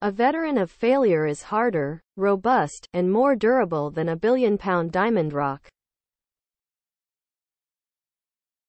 A veteran of failure is harder, robust, and more durable than a billion-pound diamond rock.